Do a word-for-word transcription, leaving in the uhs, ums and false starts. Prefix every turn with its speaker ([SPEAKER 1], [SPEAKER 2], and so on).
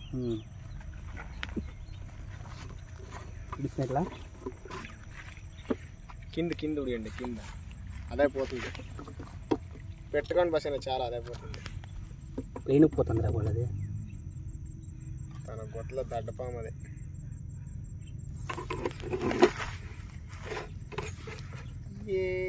[SPEAKER 1] బిస్కెట్లా
[SPEAKER 2] కింద కింద ఉడియండి కింద అదే పోతుంది పెట్టుకొని బస్ చాలా అదే పోతుంది
[SPEAKER 1] లేని పోతుంది రా వాళ్ళది
[SPEAKER 2] తన గొట్టలో దడ్డపాము అదే ఏ